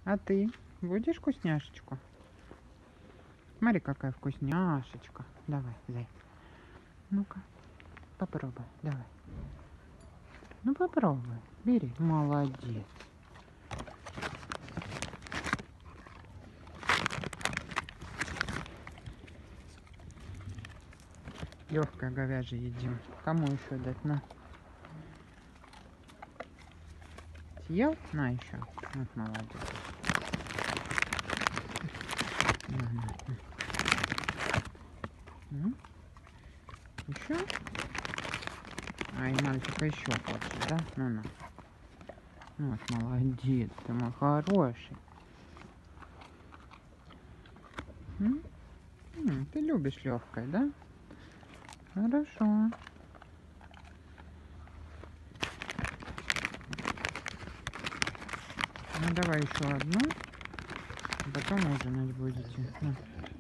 А ты будешь вкусняшечку? Смотри, какая вкусняшечка. Давай, зай. Ну-ка, попробуй, давай. Ну попробуй, бери. Молодец. Легкое говяжье едим. Кому еще дать? На. Съел? На еще. Вот молодец. На. Еще? А, и мальчика еще хочет, да? Ну, на. Вот, молодец, ты мой хороший. Ты любишь легкое, да? Хорошо. Ну, давай еще одну. Потом ужинать будете.